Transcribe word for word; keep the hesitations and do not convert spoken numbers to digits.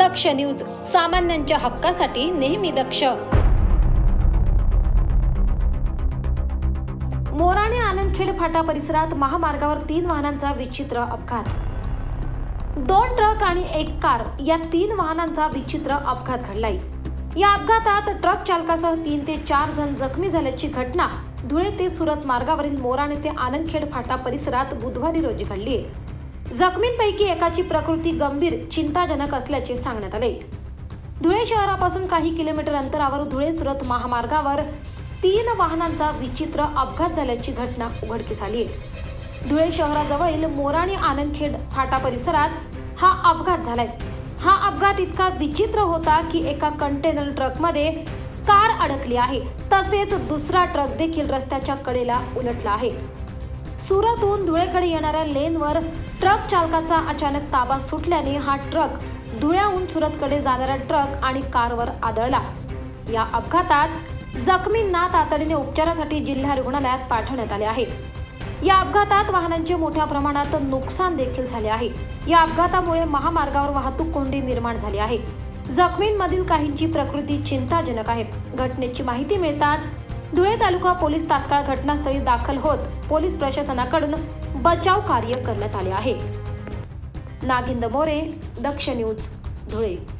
दक्ष news, सामान्यांच्या हक्कासाठी नेहमी दक्ष। मोराणे आनंदखेड फाटा परिसरात महामार्गावर तीन वाहनांचा विचित्र अपघात। दोन ट्रक आणि एक कार या तीन वाहनांचा विचित्र अपघात घडलाय। या अपघातात ट्रक चालकासह तीन ते चार जण जखमी झाल्याची घटना धुळे ते सुरत मार्गावरील मोराणे ते आनंदखेड फाटा परिसरात बुधवारी रोजी घडली आहे। जखमींपैकी एकाची प्रकृती गंभीर चिंताजनक असल्याचे सांगण्यात आले। धुळे शहरापासून काही किलोमीटर अंतरावर धुळे सुरत महामार्गावर तीन वाहनांचा विचित्र अपघात झाल्याची घटना उघडकीस आली आहे। धुळे शहराजवळील मोराणे आनंदखेड फाटा परिसरात हा अपघात झालाय। हा अपघात इतका विचित्र होता की एका कंटेनर ट्रकमध्ये कार अडकली आहे, तसेच दुसरा ट्रक देखील रस्त्याच्या कडेला उलटला आहे। सुरतहून धुळेकडे येणाऱ्या लेनवर ट्रक चालकाचा अचानक ताबा सुटल्याने हा ट्रक धुळ्याहून सुरतकडे जाणाऱ्या ट्रक आणि कारवर आदळला। या अपघातात जखमींना तातडीने उपचारासाठी जिल्हा रुग्णालयात पाठवण्यात आले आहे। या अपघातात वाहनांचे मोठ्या प्रमाणात नुकसान देखील झाले आहे। या अपघातामुळे महामार्गावर वाहतूक कोंडी निर्माण झाली आहे। जखमींमधील काहींची प्रकृती चिंताजनक आहे। घटनेची माहिती मिळताच धुळे तालुका पोलीस तात्काळ घटनास्थळी दाखल होत पोलीस प्रशासनाकडून बचाव कार्य करण्यात आले आहे। नागिंद मोरे, दक्ष न्यूज, धुळे।